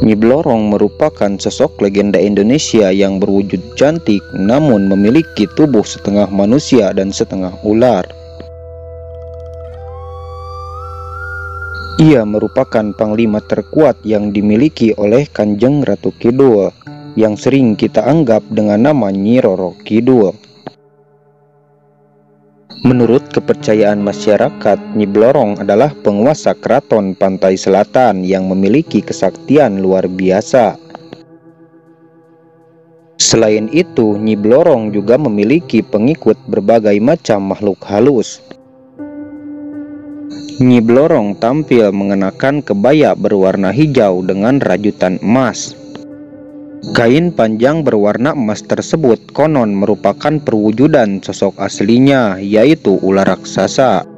Nyi Blorong merupakan sosok legenda Indonesia yang berwujud cantik namun memiliki tubuh setengah manusia dan setengah ular. Ia merupakan panglima terkuat yang dimiliki oleh Kanjeng Ratu Kidul, yang sering kita anggap dengan nama Nyi Roro Kidul. Menurut kepercayaan masyarakat, Nyi Blorong adalah penguasa keraton pantai selatan yang memiliki kesaktian luar biasa. Selain itu, Nyi Blorong juga memiliki pengikut berbagai macam makhluk halus. Nyi Blorong tampil mengenakan kebaya berwarna hijau dengan rajutan emas. Kain panjang berwarna emas tersebut konon merupakan perwujudan sosok aslinya, yaitu ular raksasa.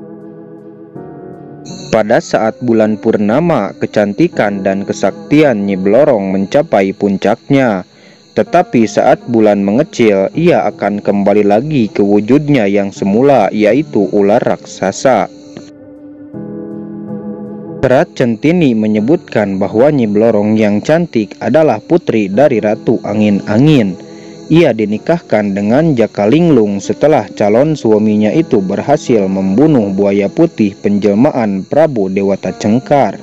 Pada saat bulan purnama, kecantikan dan kesaktian Nyi Blorong mencapai puncaknya. Tetapi saat bulan mengecil, ia akan kembali lagi ke wujudnya yang semula, yaitu ular raksasa. Serat Centini menyebutkan bahwa Nyi Blorong yang cantik adalah putri dari Ratu Angin-Angin. Ia dinikahkan dengan Jaka Linglung setelah calon suaminya itu berhasil membunuh buaya putih penjelmaan Prabu Dewata Cengkar.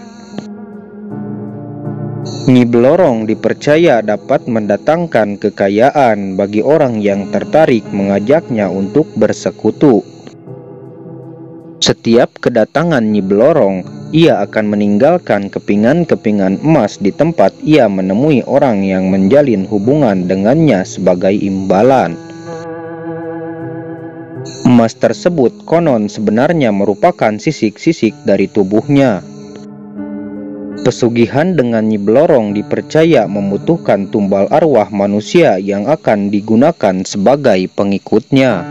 Nyi Blorong dipercaya dapat mendatangkan kekayaan bagi orang yang tertarik mengajaknya untuk bersekutu. Setiap kedatangan Nyi Blorong, ia akan meninggalkan kepingan-kepingan emas di tempat ia menemui orang yang menjalin hubungan dengannya sebagai imbalan. Emas tersebut konon sebenarnya merupakan sisik-sisik dari tubuhnya. Pesugihan dengan Nyi Blorong dipercaya membutuhkan tumbal arwah manusia yang akan digunakan sebagai pengikutnya.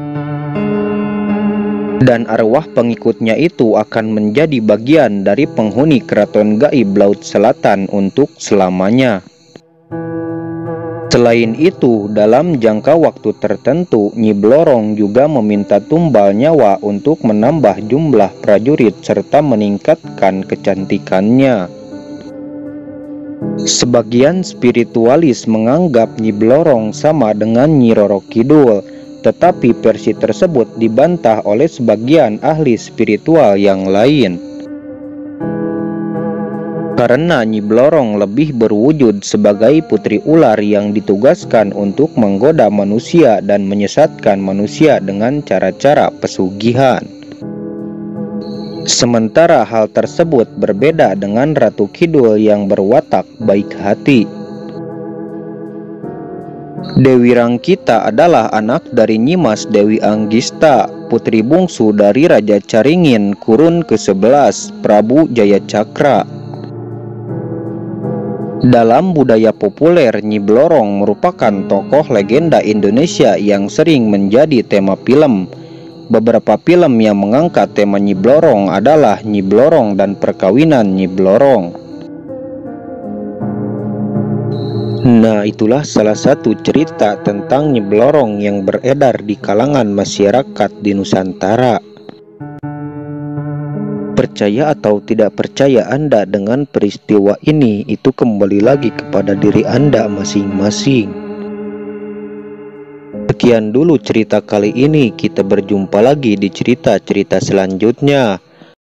Dan arwah pengikutnya itu akan menjadi bagian dari penghuni keraton gaib Laut Selatan untuk selamanya. Selain itu, dalam jangka waktu tertentu, Nyi Blorong juga meminta tumbal nyawa untuk menambah jumlah prajurit serta meningkatkan kecantikannya. Sebagian spiritualis menganggap Nyi Blorong sama dengan Nyi Roro Kidul, tetapi versi tersebut dibantah oleh sebagian ahli spiritual yang lain. Karena Nyi Blorong lebih berwujud sebagai putri ular yang ditugaskan untuk menggoda manusia dan menyesatkan manusia dengan cara-cara pesugihan. Sementara hal tersebut berbeda dengan Ratu Kidul yang berwatak baik hati. Dewi Rangkita adalah anak dari Nyimas Dewi Anggista, putri bungsu dari Raja Caringin kurun ke-11 Prabu Jayacakra. Dalam budaya populer, Nyi Blorong merupakan tokoh legenda Indonesia yang sering menjadi tema film. Beberapa film yang mengangkat tema Nyi Blorong adalah Nyi Blorong dan Perkawinan Nyi Blorong. Nah, itulah salah satu cerita tentang Nyi Blorong yang beredar di kalangan masyarakat di Nusantara. Percaya atau tidak percaya Anda dengan peristiwa ini, itu kembali lagi kepada diri Anda masing-masing. Sekian dulu cerita kali ini, kita berjumpa lagi di cerita-cerita selanjutnya.